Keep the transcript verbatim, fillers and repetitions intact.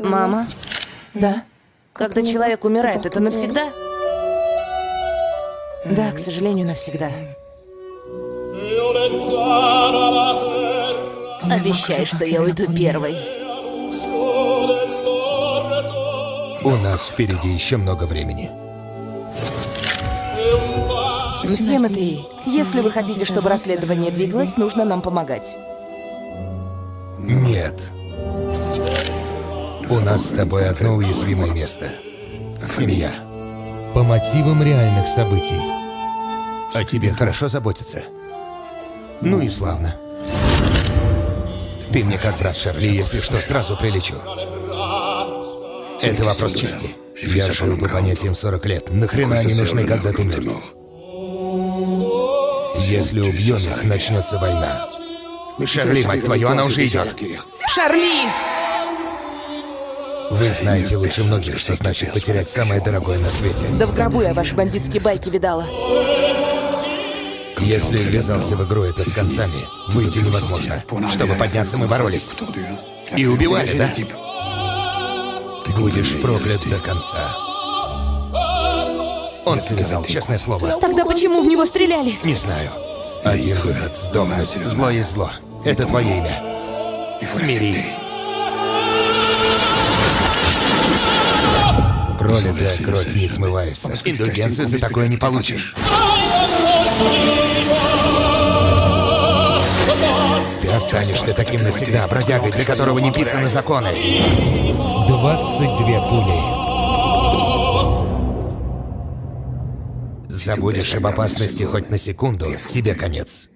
Мама? Да? Когда человек умирает, это навсегда? Да, к сожалению, навсегда. Обещай, что я уйду первой. У нас впереди еще много времени. Мсье Матеи, если вы хотите, чтобы расследование двигалось, нужно нам помогать. Нет. У нас с тобой одно уязвимое место. Семья. По мотивам реальных событий. О тебе хорошо заботятся. Ну и славно. Ты мне как брат, Шарли, если что, сразу прилечу. Это вопрос чести. Я жил по понятиям сорок лет. Нахрена они нужны, когда ты мертв? Если убьем их, начнется война. Шарли, мать твою, она уже идет. Шарли! Вы знаете лучше многих, что значит потерять самое дорогое на свете. Да в гробу я ваши бандитские байки видала. Если ввязался в игру это с концами, выйти невозможно. Чтобы подняться, мы боролись. И убивали, да? Будешь проклят до конца. Он связал, честное слово. Тогда почему в него стреляли? Не знаю. Один выход — сдохнуть. Зло есть зло. Это твое имя. Смирись. Пролитая кровь не смывается. Индульгенцию за такое не получишь. Ты останешься таким навсегда, бродягой, для которого не писаны законы. Двадцать две пули. Забудешь об опасности хоть на секунду, тебе конец.